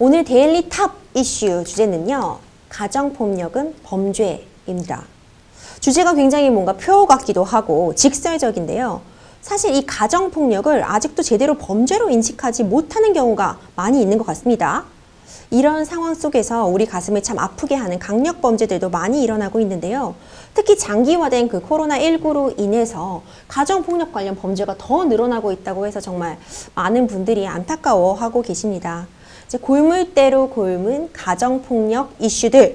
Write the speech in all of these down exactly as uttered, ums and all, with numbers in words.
오늘 데일리 탑 이슈 주제는요. 가정폭력은 범죄입니다. 주제가 굉장히 뭔가 표 같기도 하고 직설적인데요. 사실 이 가정폭력을 아직도 제대로 범죄로 인식하지 못하는 경우가 많이 있는 것 같습니다. 이런 상황 속에서 우리 가슴을 참 아프게 하는 강력범죄들도 많이 일어나고 있는데요. 특히 장기화된 그 코로나 십구로 인해서 가정폭력 관련 범죄가 더 늘어나고 있다고 해서 정말 많은 분들이 안타까워하고 계십니다. 이제 골물대로 골문 가정폭력 이슈들.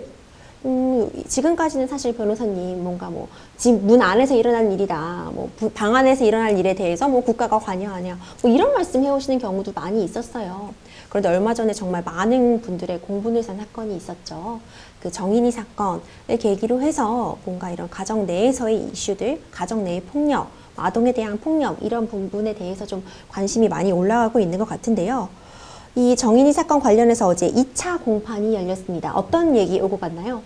음, 지금까지는 사실 변호사님 뭔가 뭐 집 문 안에서 일어난 일이다, 뭐 방 안에서 일어날 일에 대해서 뭐 국가가 관여하냐, 뭐 이런 말씀 해오시는 경우도 많이 있었어요. 그런데 얼마 전에 정말 많은 분들의 공분을 산 사건이 있었죠. 그 정인이 사건을 계기로 해서 뭔가 이런 가정 내에서의 이슈들, 가정 내의 폭력, 아동에 대한 폭력 이런 부분에 대해서 좀 관심이 많이 올라가고 있는 것 같은데요. 이 정인이 사건 관련해서 어제 이 차 공판이 열렸습니다. 어떤 얘기 오고 갔나요?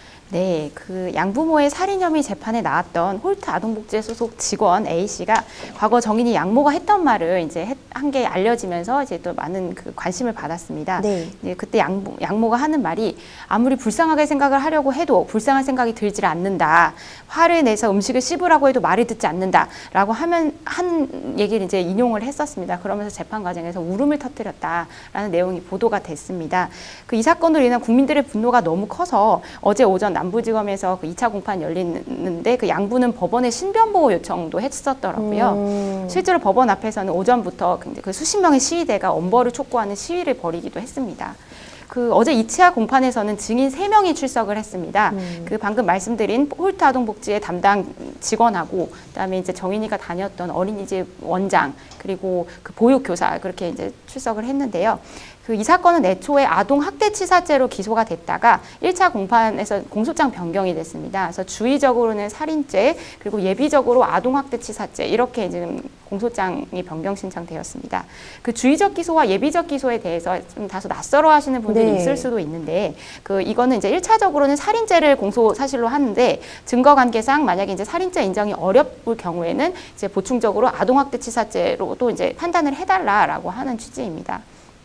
네, 그 양부모의 살인 혐의 재판에 나왔던 홀트 아동복지회 소속 직원 A 씨가 과거 정인이 양모가 했던 말을 이제 한 게 알려지면서 이제 또 많은 그 관심을 받았습니다. 네. 이제 그때 양모, 양모가 하는 말이 아무리 불쌍하게 생각을 하려고 해도 불쌍한 생각이 들질 않는다. 화를 내서 음식을 씹으라고 해도 말을 듣지 않는다라고 하면 한 얘기를 이제 인용을 했었습니다. 그러면서 재판 과정에서 울음을 터뜨렸다라는 내용이 보도가 됐습니다. 그 이 사건으로 인한 국민들의 분노가 너무 커서 어제 오전 남부지검에서 그 이 차 공판 열리는데 그 양부는 법원에 신변보호 요청도 했었더라고요. 음. 실제로 법원 앞에서는 오전부터 그 수십 명의 시위대가 엄벌을 촉구하는 시위를 벌이기도 했습니다. 그 어제 이 차 공판에서는 증인 세 명이 출석을 했습니다. 음. 그 방금 말씀드린 홀트 아동복지의 담당 직원하고 그다음에 이제 정인이가 다녔던 어린이집 원장 그리고 그 보육교사 그렇게 이제 출석을 했는데요. 그 이 사건은 애초에 아동학대치사죄로 기소가 됐다가 일 차 공판에서 공소장 변경이 됐습니다. 그래서 주의적으로는 살인죄 그리고 예비적으로 아동학대치사죄 이렇게 지금 공소장이 변경 신청되었습니다. 그 주의적 기소와 예비적 기소에 대해서 좀 다소 낯설어 하시는 분들이 네. 있을 수도 있는데 그 이거는 이제 일 차적으로는 살인죄를 공소 사실로 하는데 증거 관계상 만약에 이제 살인죄 인정이 어렵을 경우에는 이제 보충적으로 아동학대치사죄로 또 이제 판단을 해달라라고 하는 취지입니다.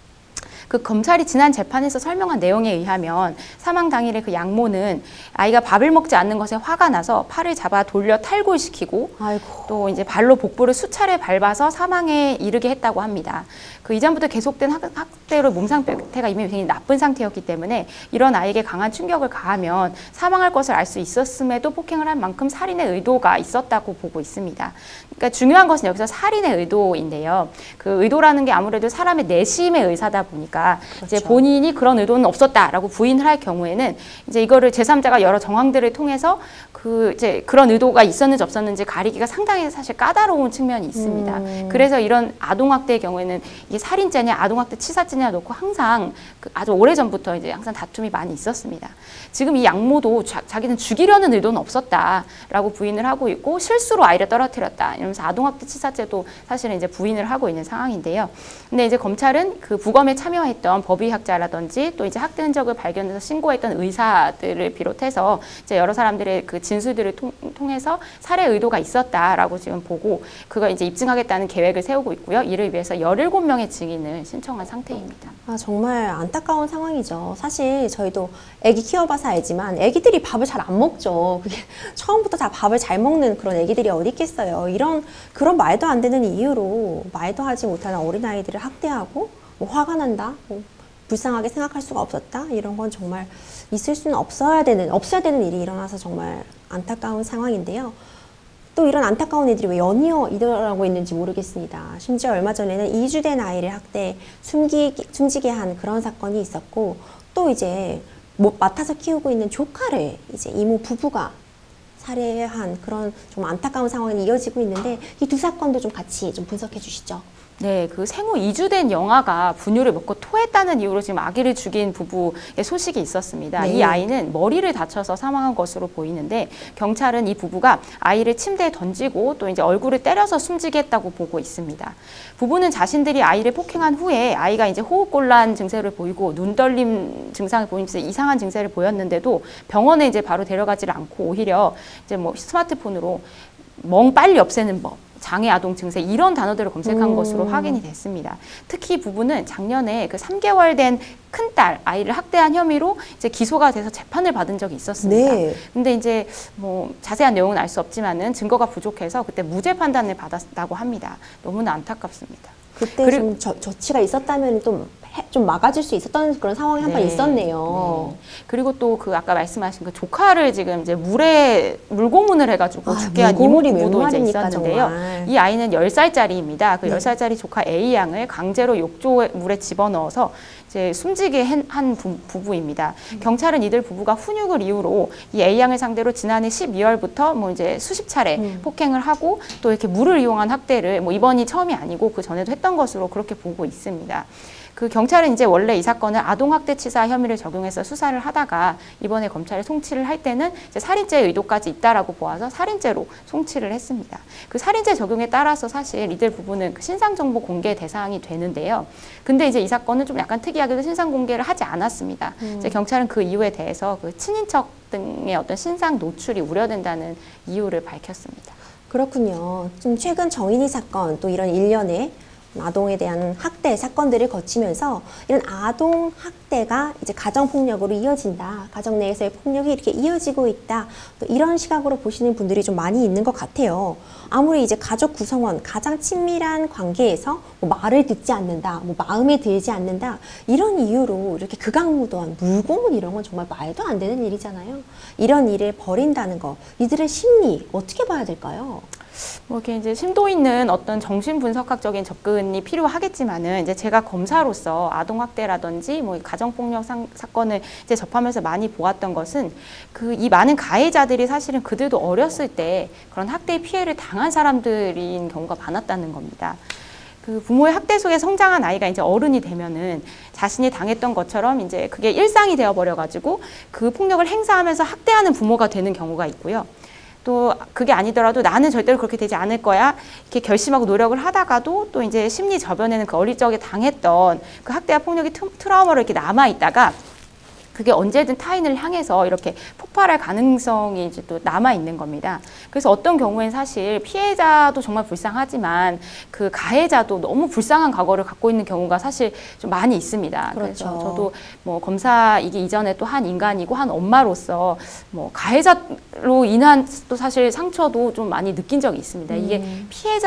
그 검찰이 지난 재판에서 설명한 내용에 의하면 사망 당일에 그 양모는 아이가 밥을 먹지 않는 것에 화가 나서 팔을 잡아 돌려 탈골시키고 아이고. 또 이제 발로 복부를 수차례 밟아서 사망에 이르게 했다고 합니다. 그 이전부터 계속된 학, 학대로 몸 상태가 이미 굉장히 나쁜 상태였기 때문에 이런 아이에게 강한 충격을 가하면 사망할 것을 알 수 있었음에도 폭행을 한 만큼 살인의 의도가 있었다고 보고 있습니다. 그러니까 중요한 것은 여기서 살인의 의도인데요. 그 의도라는 게 아무래도 사람의 내심의 의사다 보니까 그렇죠. 이제 본인이 그런 의도는 없었다라고 부인을 할 경우에는 이제 이거를 제삼자가 여러 정황들을 통해서 그 이제 그런 의도가 있었는지 없었는지 가리기가 상당히 사실 까다로운 측면이 있습니다. 음. 그래서 이런 아동학대의 경우에는 이게 살인죄냐 아동학대 치사죄냐 놓고 항상 그 아주 오래전부터 이제 항상 다툼이 많이 있었습니다. 지금 이 양모도 자, 자기는 죽이려는 의도는 없었다라고 부인을 하고 있고 실수로 아이를 떨어뜨렸다 이러면서 아동학대 치사죄도 사실은 이제 부인을 하고 있는 상황인데요. 근데 이제 검찰은 그 부검에 참여했던 법의학자라든지 또 이제 학대 흔적을 발견해서 신고했던 의사들을 비롯해서 이제 여러 사람들의 그 진술들을 통, 통해서 살해 의도가 있었다라고 지금 보고 그걸 이제 입증하겠다는 계획을 세우고 있고요. 이를 위해서 열일곱 명의 증인을 신청한 상태입니다. 아, 정말 안타까운 상황이죠. 사실 저희도 애기 키워봐서 알지만 애기들이 밥을 잘 안 먹죠. 그게 처음부터 다 밥을 잘 먹는 그런 애기들이 어디 있겠어요. 이런 그런 말도 안 되는 이유로 말도 하지 못하는 어린아이들을 학대하고 뭐 화가 난다, 뭐 불쌍하게 생각할 수가 없었다 이런 건 정말 있을 수는 없어야 되는 없어야 되는 일이 일어나서 정말 안타까운 상황인데요. 또 이런 안타까운 일들이 왜 연이어 일어나고 있는지 모르겠습니다. 심지어 얼마 전에는 이 주 된 아이를 학대 숨기, 숨지게 한 그런 사건이 있었고 또 이제 뭐 맡아서 키우고 있는 조카를 이제 이모 부부가 살해한 그런 좀 안타까운 상황이 이어지고 있는데 이 두 사건도 좀 같이 좀 분석해 주시죠. 네, 그 생후 이 주 된 영아가 분유를 먹고 토했다는 이유로 지금 아기를 죽인 부부의 소식이 있었습니다. 네. 이 아이는 머리를 다쳐서 사망한 것으로 보이는데 경찰은 이 부부가 아이를 침대에 던지고 또 이제 얼굴을 때려서 숨지게 했다고 보고 있습니다. 부부는 자신들이 아이를 폭행한 후에 아이가 이제 호흡곤란 증세를 보이고 눈떨림 증상을 보이면서 이상한 증세를 보였는데도 병원에 이제 바로 데려가지를 않고 오히려 이제 뭐 스마트폰으로 멍 빨리 없애는 법 장애 아동 증세 이런 단어들을 검색한 음. 것으로 확인이 됐습니다. 특히 부부는 작년에 그 삼 개월 된 큰딸 아이를 학대한 혐의로 이제 기소가 돼서 재판을 받은 적이 있었습니다. 네. 근데 이제 뭐 자세한 내용은 알 수 없지만은 증거가 부족해서 그때 무죄 판단을 받았다고 합니다. 너무나 안타깝습니다. 그때 그리고- 좀 저, 조치가 있었다면 좀, 해- 좀 막아줄 수 있었던 그런 상황이 한 번 네. 있었네요. 네. 그리고 또 그 아까 말씀하신 그 조카를 지금 이제 물에 물고문을 해가지고 아, 죽게 한 물고물이 이모 부부도 웬 이제 말입니까, 있었는데요. 정말. 이 아이는 열 살짜리입니다. 그 네. 열 살짜리 조카 A 양을 강제로 욕조 물에 집어넣어서 이제 숨지게 한, 한 부, 부부입니다. 음. 경찰은 이들 부부가 훈육을 이유로 이 A 양을 상대로 지난해 십이월부터 뭐 이제 수십 차례 음. 폭행을 하고 또 이렇게 물을 이용한 학대를 뭐 이번이 처음이 아니고 그 전에도 했던 것으로 그렇게 보고 있습니다. 그 경찰은 이제 원래 이 사건을 아동학대치사 혐의를 적용해서 수사를 하다가 이번에 검찰에 송치를 할 때는 이제 살인죄 의도까지 있다라고 보아서 살인죄로 송치를 했습니다. 그 살인죄 적용에 따라서 사실 이들 부부는 그 신상정보 공개 대상이 되는데요. 근데 이제 이 사건은 좀 약간 특이하게도 신상 공개를 하지 않았습니다. 음. 이제 경찰은 그 이유에 대해서 그 친인척 등의 어떤 신상 노출이 우려된다는 이유를 밝혔습니다. 그렇군요. 좀 최근 정인이 사건 또 이런 일련의 아동에 대한 학대 사건들을 거치면서 이런 아동 학대가 이제 가정 폭력으로 이어진다. 가정 내에서의 폭력이 이렇게 이어지고 있다. 또 이런 시각으로 보시는 분들이 좀 많이 있는 것 같아요. 아무리 이제 가족 구성원, 가장 친밀한 관계에서 뭐 말을 듣지 않는다, 뭐 마음에 들지 않는다 이런 이유로 이렇게 극악무도한 물고문 이런 건 정말 말도 안 되는 일이잖아요. 이런 일을 벌인다는 거, 이들의 심리 어떻게 봐야 될까요? 뭐 이렇게 이제 심도 있는 어떤 정신 분석학적인 접근이 필요하겠지만은 이제 제가 검사로서 아동 학대라든지 뭐 가정 폭력 사건을 이제 접하면서 많이 보았던 것은 그 이 많은 가해자들이 사실은 그들도 어렸을 때 그런 학대의 피해를 당한 사람들인 경우가 많았다는 겁니다. 그 부모의 학대 속에 성장한 아이가 이제 어른이 되면은 자신이 당했던 것처럼 이제 그게 일상이 되어 버려 가지고 그 폭력을 행사하면서 학대하는 부모가 되는 경우가 있고요. 또 그게 아니더라도 나는 절대로 그렇게 되지 않을 거야 이렇게 결심하고 노력을 하다가도 또 이제 심리 저변에는 그 어릴 적에 당했던 그 학대와 폭력이 트라우마로 이렇게 남아 있다가 그게 언제든 타인을 향해서 이렇게 폭발할 가능성이 이제 또 남아 있는 겁니다. 그래서 어떤 경우엔 사실 피해자도 정말 불쌍하지만 그 가해자도 너무 불쌍한 과거를 갖고 있는 경우가 사실 좀 많이 있습니다. 그렇죠. 그래서 저도 뭐 검사이기 이전에 또 한 인간이고 한 엄마로서 뭐 가해자로 인한 또 사실 상처도 좀 많이 느낀 적이 있습니다. 이게 음.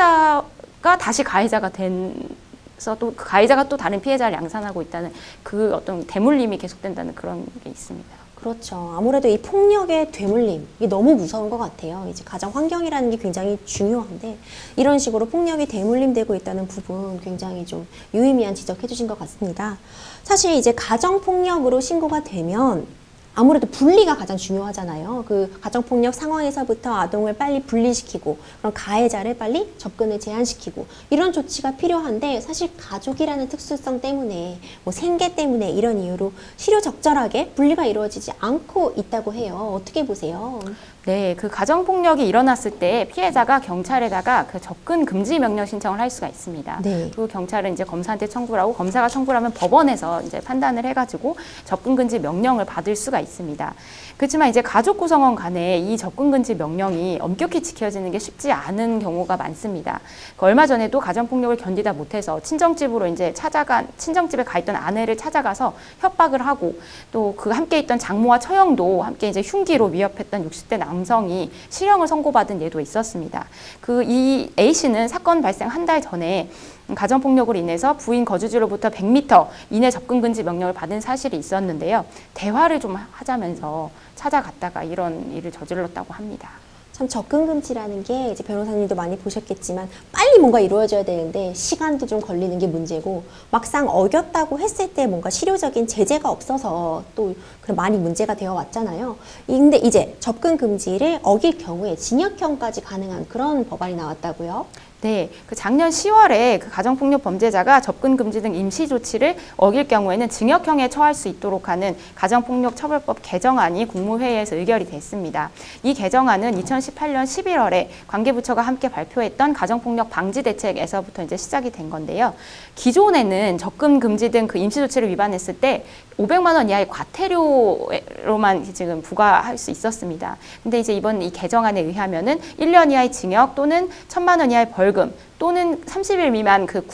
피해자가 다시 가해자가 된 그래서 또 그 가해자가 또 다른 피해자를 양산하고 있다는 그 어떤 대물림이 계속된다는 그런 게 있습니다. 그렇죠. 아무래도 이 폭력의 되물림, 이게 너무 무서운 것 같아요. 이제 가정 환경이라는 게 굉장히 중요한데 이런 식으로 폭력이 되물림되고 있다는 부분 굉장히 좀 유의미한 지적해 주신 것 같습니다. 사실 이제 가정 폭력으로 신고가 되면 아무래도 분리가 가장 중요하잖아요. 그 가정폭력 상황에서부터 아동을 빨리 분리시키고 그런 가해자를 빨리 접근을 제한시키고 이런 조치가 필요한데 사실 가족이라는 특수성 때문에 뭐 생계 때문에 이런 이유로 실효적절하게 분리가 이루어지지 않고 있다고 해요. 어떻게 보세요? 네, 그 가정폭력이 일어났을 때 피해자가 경찰에다가 그 접근 금지 명령 신청을 할 수가 있습니다. 네. 그 경찰은 이제 검사한테 청구를 하고 검사가 청구를 하면 법원에서 이제 판단을 해가지고 접근 금지 명령을 받을 수가 있습니다. 그렇지만 이제 가족 구성원 간에 이 접근 금지 명령이 엄격히 지켜지는 게 쉽지 않은 경우가 많습니다. 그 얼마 전에도 가정폭력을 견디다 못해서 친정집으로 이제 찾아간 친정집에 가 있던 아내를 찾아가서 협박을 하고 또 그 함께 있던 장모와 처형도 함께 이제 흉기로 위협했던 육십 대 남성이 실형을 선고받은 예도 있었습니다. 그 이 A 씨는 사건 발생 한 달 전에 가정폭력으로 인해서 부인 거주지로부터 백 미터 이내 접근 금지 명령을 받은 사실이 있었는데요. 대화를 좀 하자면서 찾아갔다가 이런 일을 저질렀다고 합니다. 참 접근 금지라는 게 이제 변호사님도 많이 보셨겠지만 빨리 뭔가 이루어져야 되는데 시간도 좀 걸리는 게 문제고 막상 어겼다고 했을 때 뭔가 실효적인 제재가 없어서 또 많이 문제가 되어 왔잖아요. 근데 이제 접근 금지를 어길 경우에 징역형까지 가능한 그런 법안이 나왔다고요? 네, 그 작년 시월에 그 가정폭력 범죄자가 접근 금지 등 임시 조치를 어길 경우에는 징역형에 처할 수 있도록 하는 가정폭력처벌법 개정안이 국무회의에서 의결이 됐습니다. 이 개정안은 이천십팔 년 십일월에 관계부처가 함께 발표했던 가정폭력 방지 대책에서부터 이제 시작이 된 건데요. 기존에는 접근 금지 등 그 임시 조치를 위반했을 때 오백만 원 이하의 과태료로만 지금 부과할 수 있었습니다. 근데 이제 이번 이 개정안에 의하면은 일 년 이하의 징역 또는 천만 원 이하의 벌금 또는 삼십 일 미만 그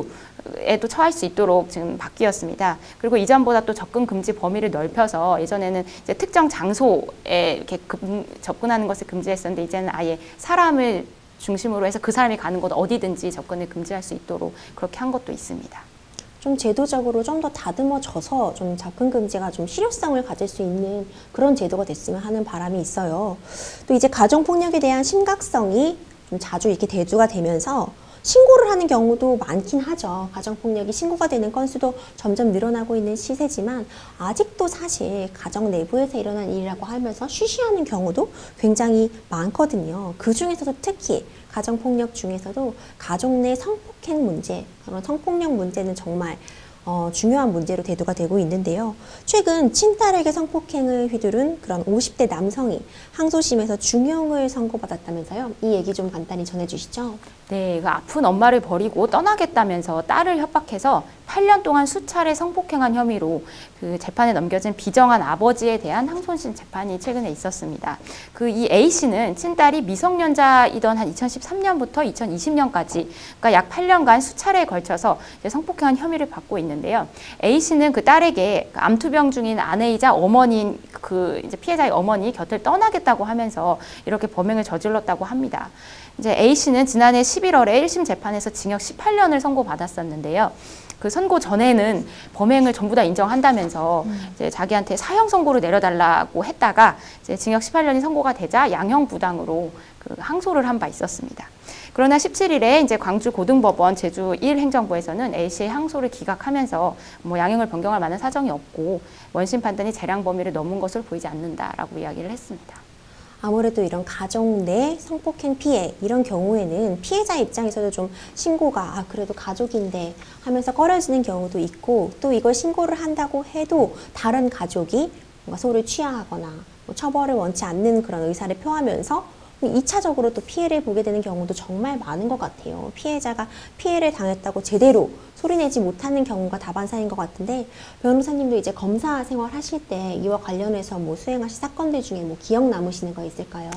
구류에도 처할 수 있도록 지금 바뀌었습니다. 그리고 이전보다 또 접근 금지 범위를 넓혀서 예전에는 이제 특정 장소에 이렇게 금, 접근하는 것을 금지했었는데 이제는 아예 사람을 중심으로 해서 그 사람이 가는 곳 어디든지 접근을 금지할 수 있도록 그렇게 한 것도 있습니다. 좀 제도적으로 좀 더 다듬어져서 좀 접근 금지가 좀 실효성을 가질 수 있는 그런 제도가 됐으면 하는 바람이 있어요. 또 이제 가정폭력에 대한 심각성이 좀 자주 이렇게 대두가 되면서 신고를 하는 경우도 많긴 하죠. 가정폭력이 신고가 되는 건수도 점점 늘어나고 있는 시세지만 아직도 사실 가정 내부에서 일어난 일이라고 하면서 쉬쉬하는 경우도 굉장히 많거든요. 그 중에서도 특히 가정폭력 중에서도 가족 내 성폭행 문제, 그런 성폭력 문제는 정말 어, 중요한 문제로 대두가 되고 있는데요. 최근 친딸에게 성폭행을 휘두른 그런 오십 대 남성이 항소심에서 중형을 선고받았다면서요. 이 얘기 좀 간단히 전해주시죠. 네, 그 아픈 엄마를 버리고 떠나겠다면서 딸을 협박해서 팔 년 동안 수차례 성폭행한 혐의로 그 재판에 넘겨진 비정한 아버지에 대한 항소심 재판이 최근에 있었습니다. 그 이 A씨는 친딸이 미성년자이던 한 이천십삼 년부터 이천이십 년까지 그러니까 약 팔 년간 수차례에 걸쳐서 이제 성폭행한 혐의를 받고 있는데요. A씨는 그 딸에게 암투병 중인 아내이자 어머니인 그 이제 피해자의 어머니 곁을 떠나겠다고 하면서 이렇게 범행을 저질렀다고 합니다. 이제 A씨는 지난해 십일월에 일 심 재판에서 징역 십팔 년을 선고받았었는데요. 그 선고 전에는 범행을 전부 다 인정한다면서 음. 이제 자기한테 사형 선고를 내려달라고 했다가 이제 징역 십팔 년이 선고가 되자 양형 부당으로 그 항소를 한 바 있었습니다. 그러나 십칠 일에 이제 광주 고등법원 제주 일 행정부에서는 A씨의 항소를 기각하면서 뭐 양형을 변경할 만한 사정이 없고 원심 판단이 재량 범위를 넘은 것으로 보이지 않는다라고 이야기를 했습니다. 아무래도 이런 가정 내 성폭행 피해 이런 경우에는 피해자 입장에서도 좀 신고가 아 그래도 가족인데 하면서 꺼려지는 경우도 있고 또 이걸 신고를 한다고 해도 다른 가족이 뭔가 소를 취하하거나 뭐 처벌을 원치 않는 그런 의사를 표하면서 이 차적으로 또 피해를 보게 되는 경우도 정말 많은 것 같아요. 피해자가 피해를 당했다고 제대로 소리내지 못하는 경우가 다반사인 것 같은데 변호사님도 이제 검사 생활 하실 때 이와 관련해서 뭐 수행하신 사건들 중에 뭐 기억 남으시는 거 있을까요?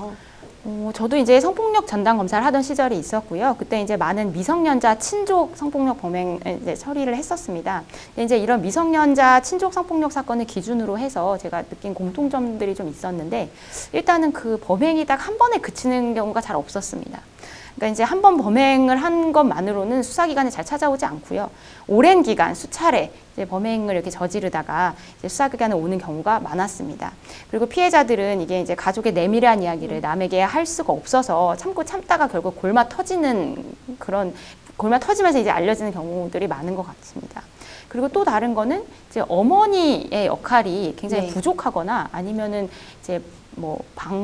어, 저도 이제 성폭력 전담 검사를 하던 시절이 있었고요. 그때 이제 많은 미성년자 친족 성폭력 범행을 이제 처리를 했었습니다. 근데 이제 이런 미성년자 친족 성폭력 사건을 기준으로 해서 제가 느낀 공통점들이 좀 있었는데 일단은 그 범행이 딱 한 번에 그치는 경우가 잘 없었습니다. 그러니까 이제 한 번 범행을 한 것만으로는 수사기관에 잘 찾아오지 않고요. 오랜 기간 수차례 이제 범행을 이렇게 저지르다가 이제 수사기관에 오는 경우가 많았습니다. 그리고 피해자들은 이게 이제 가족의 내밀한 이야기를 남에게 할 수가 없어서 참고 참다가 결국 골마 터지는 그런 골마 터지면서 이제 알려지는 경우들이 많은 것 같습니다. 그리고 또 다른 거는 이제 어머니의 역할이 굉장히 네. 부족하거나 아니면은 이제 뭐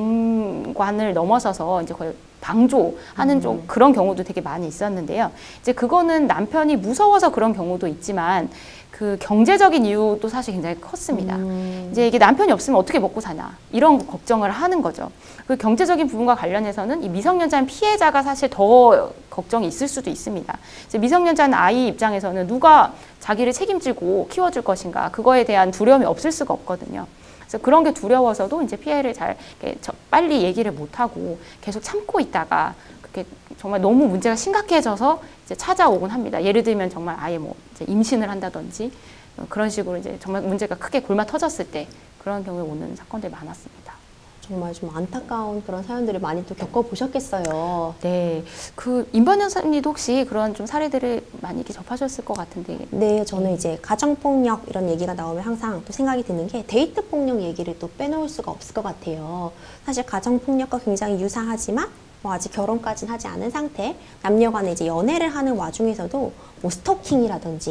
방관을 넘어서서 이제 거의 방조하는 음. 좀 그런 경우도 되게 많이 있었는데요. 이제 그거는 남편이 무서워서 그런 경우도 있지만 그 경제적인 이유도 사실 굉장히 컸습니다. 음. 이제 이게 남편이 없으면 어떻게 먹고 사나 이런 걱정을 하는 거죠. 그 경제적인 부분과 관련해서는 이 미성년자인 피해자가 사실 더 걱정이 있을 수도 있습니다. 이제 미성년자인 아이 입장에서는 누가 자기를 책임지고 키워줄 것인가 그거에 대한 두려움이 없을 수가 없거든요. 그래서 그런 게 두려워서도 이제 피해를 잘 빨리 얘기를 못하고 계속 참고 있다가 그렇게 정말 너무 문제가 심각해져서 이제 찾아오곤 합니다. 예를 들면 정말 아예 뭐 이제 임신을 한다든지 그런 식으로 이제 정말 문제가 크게 골마 터졌을 때 그런 경우에 오는 사건들이 많았습니다. 정말 좀 안타까운 그런 사연들을 많이 또 겪어보셨겠어요. 네. 그 임번 여사님도 혹시 그런 좀 사례들을 많이 이렇게 접하셨을 것 같은데. 네, 저는 이제 가정폭력 이런 얘기가 나오면 항상 또 생각이 드는 게 데이트 폭력 얘기를 또 빼놓을 수가 없을 것 같아요. 사실 가정폭력과 굉장히 유사하지만 뭐 아직 결혼까지는 하지 않은 상태, 남녀 간에 이제 연애를 하는 와중에서도 뭐 스토킹이라든지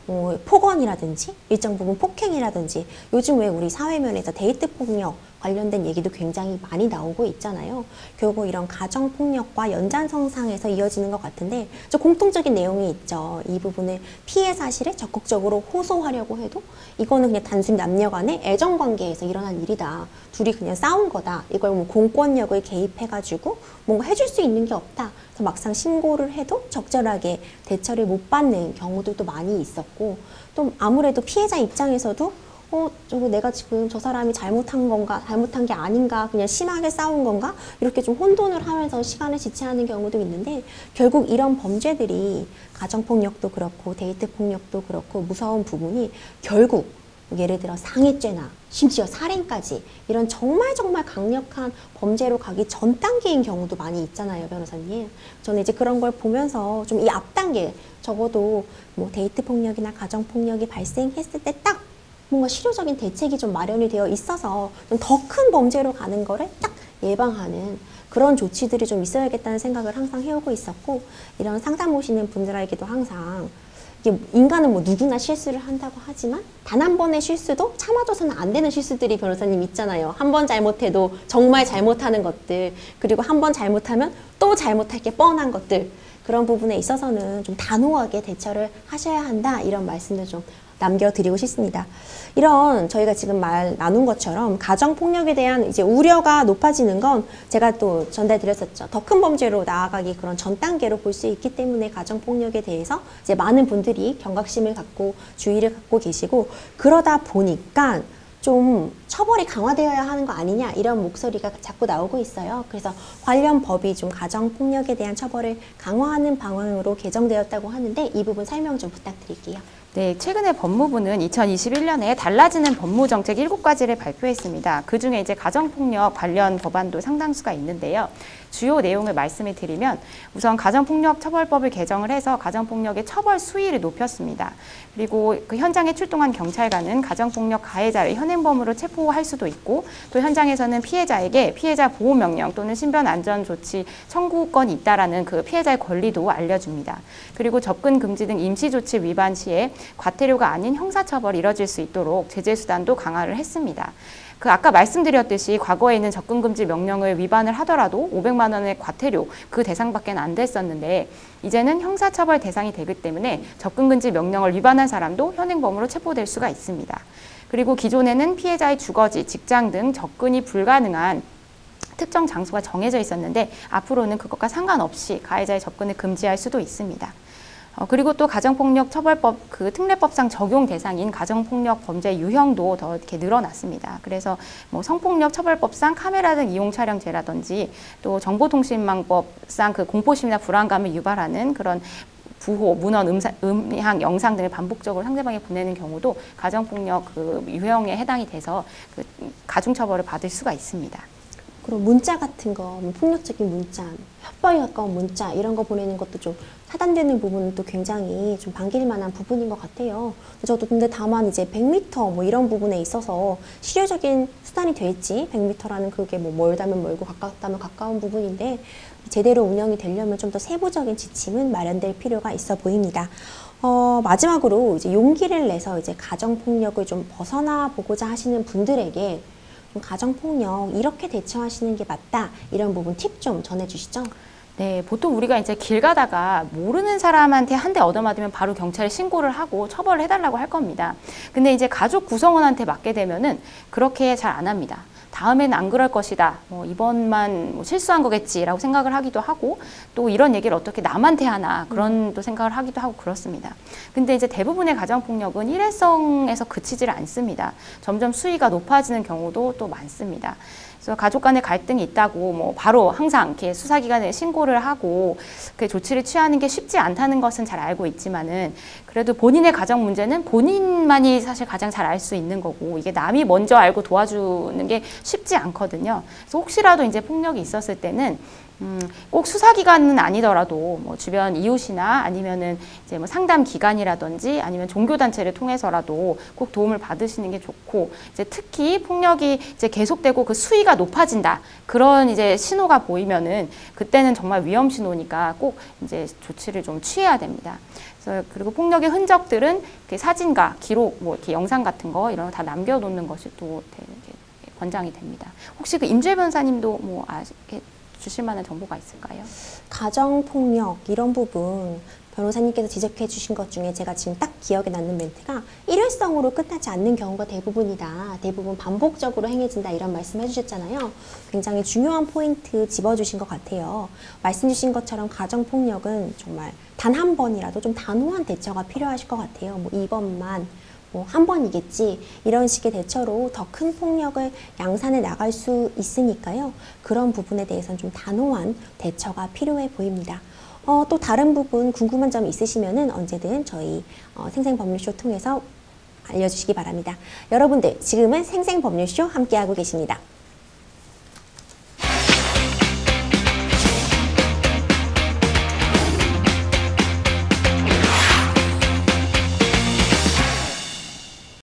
뭐 폭언이라든지 일정 부분 폭행이라든지 요즘 왜 우리 사회면에서 데이트 폭력 관련된 얘기도 굉장히 많이 나오고 있잖아요. 결국 이런 가정폭력과 연장선상에서 이어지는 것 같은데 좀 공통적인 내용이 있죠. 이 부분을 피해 사실을 적극적으로 호소하려고 해도 이거는 그냥 단순히 남녀 간의 애정관계에서 일어난 일이다. 둘이 그냥 싸운 거다. 이걸 뭐 공권력을 개입해가지고 뭔가 해줄 수 있는 게 없다. 그래서 막상 신고를 해도 적절하게 대처를 못 받는 경우들도 많이 있었고 또 아무래도 피해자 입장에서도 어, 저거 내가 지금 저 사람이 잘못한 건가, 잘못한 게 아닌가, 그냥 심하게 싸운 건가, 이렇게 좀 혼돈을 하면서 시간을 지체하는 경우도 있는데, 결국 이런 범죄들이 가정폭력도 그렇고, 데이트폭력도 그렇고, 무서운 부분이 결국, 예를 들어 상해죄나 심지어 살인까지, 이런 정말 정말 강력한 범죄로 가기 전 단계인 경우도 많이 있잖아요, 변호사님. 저는 이제 그런 걸 보면서 좀 이 앞단계, 적어도 뭐 데이트폭력이나 가정폭력이 발생했을 때 딱 뭔가 실효적인 대책이 좀 마련이 되어 있어서 좀 더 큰 범죄로 가는 거를 딱 예방하는 그런 조치들이 좀 있어야겠다는 생각을 항상 해오고 있었고, 이런 상담 오시는 분들에게도 항상 이게 인간은 뭐 누구나 실수를 한다고 하지만 단 한 번의 실수도 참아줘서는 안 되는 실수들이 변호사님 있잖아요. 한 번 잘못해도 정말 잘못하는 것들, 그리고 한 번 잘못하면 또 잘못할 게 뻔한 것들, 그런 부분에 있어서는 좀 단호하게 대처를 하셔야 한다, 이런 말씀을 좀 남겨드리고 싶습니다. 이런 저희가 지금 말 나눈 것처럼 가정폭력에 대한 이제 우려가 높아지는 건 제가 또 전달드렸었죠. 더 큰 범죄로 나아가기 그런 전 단계로 볼 수 있기 때문에 가정폭력에 대해서 이제 많은 분들이 경각심을 갖고 주의를 갖고 계시고, 그러다 보니까 좀 처벌이 강화되어야 하는 거 아니냐, 이런 목소리가 자꾸 나오고 있어요. 그래서 관련 법이 좀 가정폭력에 대한 처벌을 강화하는 방향으로 개정되었다고 하는데 이 부분 설명 좀 부탁드릴게요. 네, 최근에 법무부는 이천이십일 년에 달라지는 법무정책 일곱 가지를 발표했습니다. 그중에 이제 가정폭력 관련 법안도 상당수가 있는데요. 주요 내용을 말씀을 드리면 우선 가정폭력 처벌법을 개정을 해서 가정폭력의 처벌 수위를 높였습니다. 그리고 그 현장에 출동한 경찰관은 가정폭력 가해자를 현행범으로 체포할 수도 있고, 또 현장에서는 피해자에게 피해자 보호명령 또는 신변안전조치 청구권이 있다라는 그 피해자의 권리도 알려줍니다. 그리고 접근 금지 등 임시조치 위반 시에 과태료가 아닌 형사처벌이 이뤄질 수 있도록 제재수단도 강화를 했습니다. 그 아까 말씀드렸듯이 과거에는 접근금지 명령을 위반을 하더라도 오백만 원의 과태료 그 대상밖에 안 됐었는데, 이제는 형사처벌 대상이 되기 때문에 접근금지 명령을 위반한 사람도 현행범으로 체포될 수가 있습니다. 그리고 기존에는 피해자의 주거지, 직장 등 접근이 불가능한 특정 장소가 정해져 있었는데 앞으로는 그것과 상관없이 가해자의 접근을 금지할 수도 있습니다. 어, 그리고 또 가정폭력 처벌법 그 특례법상 적용 대상인 가정폭력 범죄 유형도 더 이렇게 늘어났습니다. 그래서 뭐 성폭력 처벌법상 카메라 등 이용 촬영죄라든지 또 정보통신망법상 그 공포심이나 불안감을 유발하는 그런 부호, 문헌, 음사, 음향, 영상 등을 반복적으로 상대방에 보내는 경우도 가정폭력 그 유형에 해당이 돼서 그 가중처벌을 받을 수가 있습니다. 그리고 문자 같은 거, 뭐 폭력적인 문자, 협박에 가까운 문자 이런 거 보내는 것도 좀 차단되는 부분은 또 굉장히 좀 반길 만한 부분인 것 같아요. 저도 근데 다만 이제 백 미터 뭐 이런 부분에 있어서 실효적인 수단이 될지, 백 미터라는 그게 뭐 멀다면 멀고 가깝다면 가까운 부분인데 제대로 운영이 되려면 좀 더 세부적인 지침은 마련될 필요가 있어 보입니다. 어, 마지막으로 이제 용기를 내서 이제 가정폭력을 좀 벗어나 보고자 하시는 분들에게 가정폭력 이렇게 대처하시는 게 맞다, 이런 부분 팁 좀 전해주시죠. 네, 보통 우리가 이제 길 가다가 모르는 사람한테 한 대 얻어맞으면 바로 경찰에 신고를 하고 처벌을 해달라고 할 겁니다. 근데 이제 가족 구성원한테 맞게 되면은 그렇게 잘 안 합니다. 다음에는 안 그럴 것이다, 뭐 이번만 뭐 실수한 거겠지라고 생각을 하기도 하고, 또 이런 얘기를 어떻게 남한테 하나 그런 또 생각을 하기도 하고 그렇습니다. 근데 이제 대부분의 가정폭력은 일회성에서 그치질 않습니다. 점점 수위가 높아지는 경우도 또 많습니다. 그래서 가족 간의 갈등이 있다고 뭐 바로 항상 이렇게 수사기관에 신고를 하고 그 조치를 취하는 게 쉽지 않다는 것은 잘 알고 있지만은, 그래도 본인의 가정 문제는 본인만이 사실 가장 잘 알 수 있는 거고, 이게 남이 먼저 알고 도와주는 게 쉽지 않거든요. 그래서 혹시라도 이제 폭력이 있었을 때는 음, 꼭 수사기관은 아니더라도 뭐 주변 이웃이나 아니면은 이제 뭐 상담 기관이라든지 아니면 종교단체를 통해서라도 꼭 도움을 받으시는 게 좋고, 이제 특히 폭력이 이제 계속되고 그 수위가 높아진다, 그런 이제 신호가 보이면은 그때는 정말 위험 신호니까 꼭 이제 조치를 좀 취해야 됩니다. 그래서 그리고 폭력의 흔적들은 이렇게 사진과 기록, 뭐 이렇게 영상 같은 거 이런 거 다 남겨놓는 것이 또 되게 권장이 됩니다. 혹시 그 임주혜 변호사님도 뭐 아시 주실 만한 정보가 있을까요? 가정폭력 이런 부분 변호사님께서 지적해 주신 것 중에 제가 지금 딱 기억에 남는 멘트가 일회성으로 끝나지 않는 경우가 대부분이다. 대부분 반복적으로 행해진다, 이런 말씀 해주셨잖아요. 굉장히 중요한 포인트 짚어주신 것 같아요. 말씀 주신 것처럼 가정폭력은 정말 단 한 번이라도 좀 단호한 대처가 필요하실 것 같아요. 뭐 이번만 뭐 한 번이겠지, 이런 식의 대처로 더 큰 폭력을 양산해 나갈 수 있으니까요. 그런 부분에 대해서는 좀 단호한 대처가 필요해 보입니다. 어, 또 다른 부분 궁금한 점 있으시면은 언제든 저희 어, 생생법률쇼 통해서 알려주시기 바랍니다. 여러분들 지금은 생생법률쇼 함께하고 계십니다.